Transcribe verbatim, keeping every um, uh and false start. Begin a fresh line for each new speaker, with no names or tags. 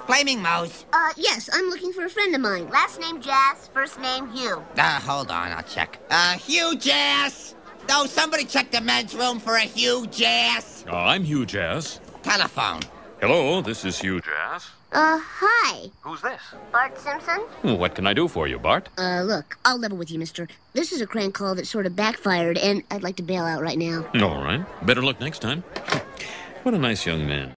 Flaming Moe's.
Uh, yes, I'm looking for a friend of mine. Last name Jass, first name Hugh.
Uh, hold on, I'll check. Uh, Hugh Jass. No, somebody check the men's room for a Hugh Jass.
Uh, I'm Hugh Jass.
Telephone.
Hello, this is Hugh Jass.
Uh, hi.
Who's this?
Bart Simpson?
What can I do for you, Bart?
Uh, look, I'll level with you, mister. This is a crank call that sort of backfired, and I'd like to bail out right now.
All right. Better luck next time. What a nice young man.